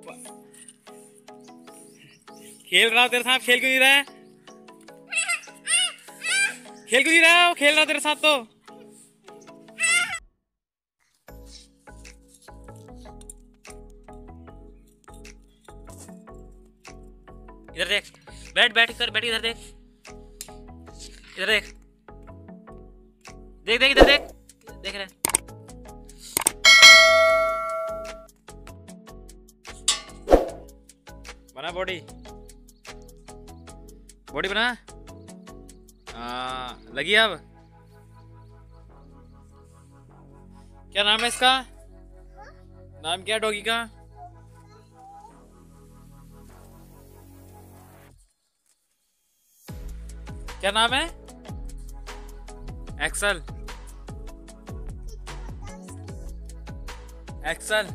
खेल रहा हूँ तेरे साथ, खेल क्यों नहीं रहा है? खेल क्यों नहीं रहा है? खेल रहा हूँ तेरे साथ तो। इधर देख, बैठ बैठ कर बैठ, इधर देख, इधर देख, देख देख इधर देख, देख रहे बना बॉडी, बॉडी बना। हाँ लगी अब। क्या नाम है इसका? नाम क्या डॉगी का? क्या नाम है? एक्सल। एक्सल।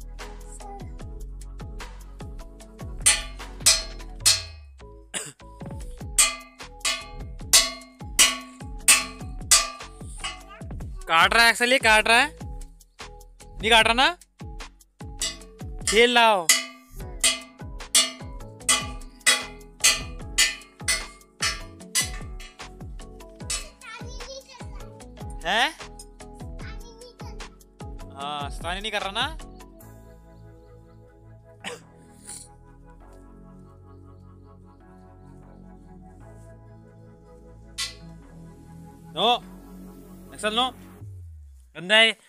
काट रहा है एक्सल, ये काट रहा है, नहीं काट रहा ना? खेल लाओ। है? हाँ स्थानी नहीं कर रहा ना? नो एक्सल नो, गंदा है।